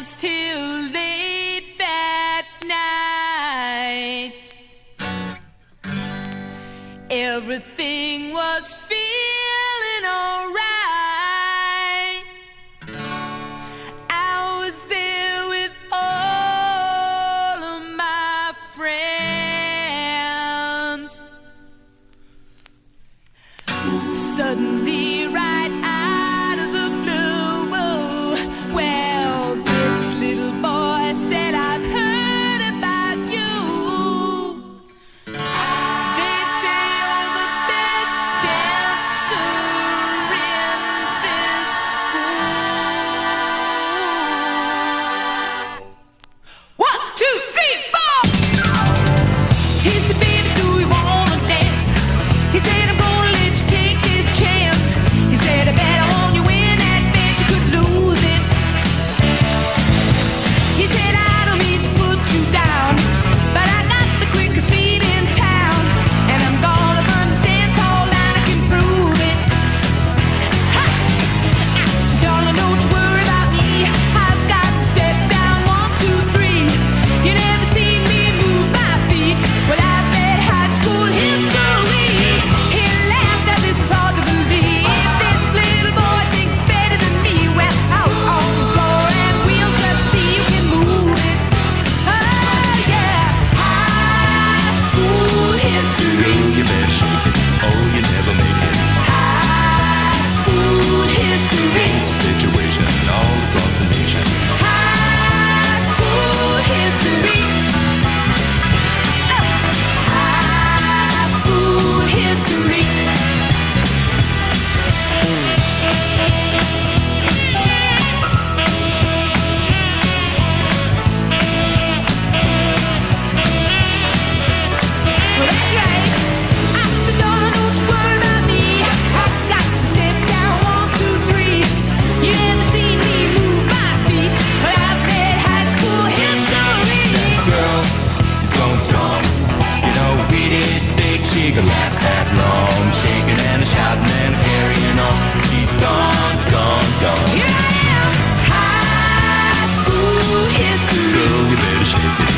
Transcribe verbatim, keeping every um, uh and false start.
dance till late that night. Everything was feeling alright. I was there with all of my friends. Suddenly, right out of the blue, well, this little boy said, I've heard about you. They say you're the best dancer in this school. One, two, three, four! He said, baby, do you wanna dance? He said, I'm gonna let you take this chance. He said, I bet on you win that bet you could lose it. He said, I don't mean to put you down, but I got the quickest feet in town, and I'm gonna burn this dance hall down, I can prove it. Ha! So darling, don't you worry about me, I've got the steps down, one, two, three. You never seen me move my feet, well, I bet high school history. He laughed at this, is hard to believe. This little boy thinks he's better than me. Well, out on the floor and we'll just see you can move it. Oh yeah, high school history. Girl, you better shake it, oh, you never make it. High school history. It's a situation all across the nation. High school history. Oh, high school history. Well, that's right. I said, darling, don't you worry about me. I've got the steps down, one, two, three. You never seen me move my feet, but I bet high school history. That girl is going strong. You know, we did think she could last that long. Shaking and a shouting and carrying on. She's gone, gone, gone. Here I am, high school history. Girl, you better shake it,